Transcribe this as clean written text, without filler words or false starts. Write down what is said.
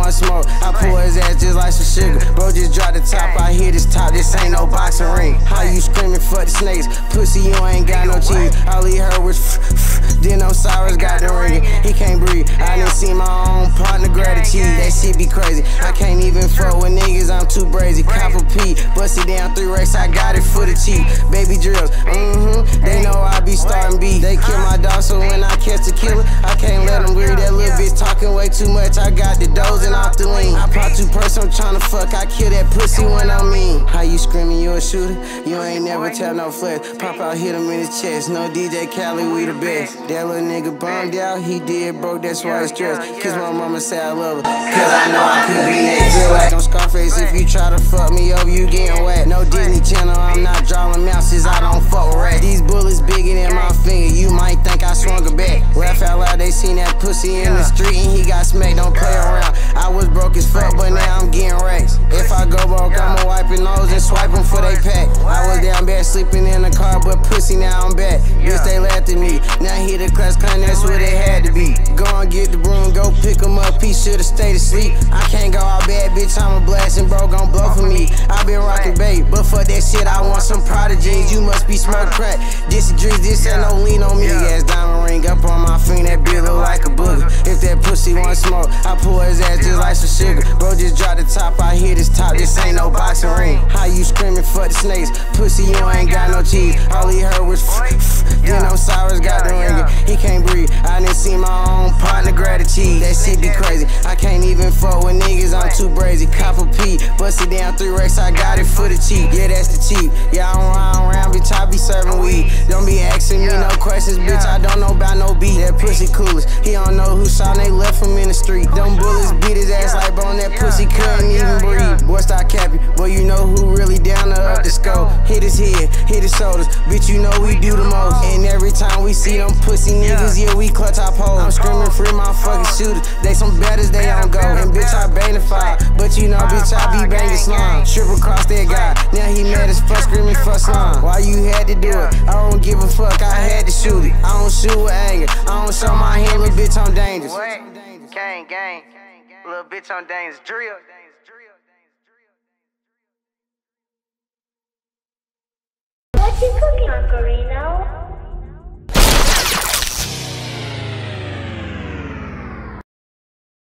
want smoke, I pull his ass just like some sugar. Bro, just drop the top, I hit his top, this ain't no boxing ring. How you screaming for the snakes? Pussy, you ain't got no teeth. All he heard was then Osiris got the ring. He can't breathe. I didn't see my own partner gratitude. That shit be crazy. I can't even fuck with niggas, I'm too brazy. Copper P, bust it down 3 racks, I got it for the cheap. Baby Drillz, they know I be starting beef. They kill my dog, so when I catch the killer, I can't let him breathe. That little bitch talking way too much, I got the dozing off the lean. I pop 2 purse, I'm tryna fuck, I kill that pussy when I mean. How you screaming, you a shooter? You ain't never tell no flex. Pop out, hit him in his chest. No DJ Cali, we the best. That little nigga bummed out, he did broke, that's why it's stressed. Kiss my mama, say I love her, cause I know I could be next. Like on Scarface, if you try to fuck me up, you getting wet. No Disney Channel, I'm not drawing mouses, I don't fuck with rats. These bullets bigger than my finger, you might think I swung a bat. Laugh out loud, they seen that pussy in the street and he got smacked, don't play around. I was broke as fuck, but now I'm getting racks. If I go broke, I'ma wipe your nose and swipe them for they pack. I was down bad sleeping in the car, but pussy now I'm back. Bitch, they laughed at me, now hit the class con, that's where they had to be. Go and get the broom, go pick him up, he should've stayed asleep. I can't go out bad, bitch, I'm a blast and bro gon' blow for me. I been rockin' bait, but for that shit, I want some prodigies. You must be smoke crack. This is Drillz, this ain't no lean on me. Big ass diamond ring up on my finger, that bitch look like a booger. If that pussy want smoke, I pull his ass just like some sugar. Bro, just drop the top, I hit his top, this ain't no boxing ring. How you screaming for the snakes? Pussy, you ain't got no cheese. All he heard was then Osiris got the ring. He can't breathe. I didn't see my own partner gratitude. That shit be crazy. I can't even fuck with niggas, I'm too brazy. Copper P, bust it down 3 racks, I got it for the cheap. Yeah, that's the cheap. Yeah, I don't ride around, bitch, I be serving weed. Don't be asking me no questions, bitch, I don't know about no beat. That pussy coolest, he don't know who saw, they left him in the street. Them bullets beat his ass like bone, that pussy couldn't even breathe. Boy, stop capping, boy, you know who really down to up the scope. Hit his head, hit his shoulders, bitch, you know we do the most. And every time we see them pussy niggas, yeah, we clutch our poles. I'm screaming free my fucking shooters, they some badders, they don't go. And bitch, I bang the fire, but you know, bitch, I be banging slime. Triple cross that guy, now he mad as fuck, screaming for slime. Why you had to do it? I don't give a fuck, I had to shoot it. I don't shoot with anger, I don't show my hand, little bitch, I'm dangerous. Gang, little bitch, I'm dangerous. Drill. What you cooking, Uncle Reno?